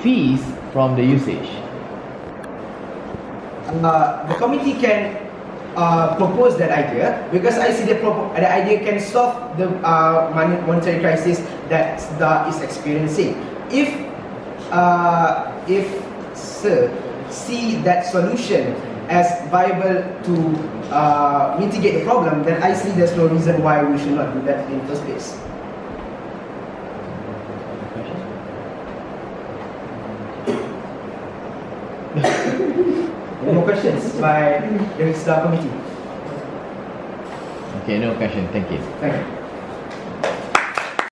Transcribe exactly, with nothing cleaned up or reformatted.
fees from the usage? Uh, the committee can uh, propose that idea, because I see the, the idea can solve the uh, monetary crisis that S D A is experiencing. If uh, if Sir see that solution as viable to uh, mitigate the problem, then I see there's no reason why we should not do that in the first place. Any more questions by the S D A committee? Okay, no question. Thank you. Thank you.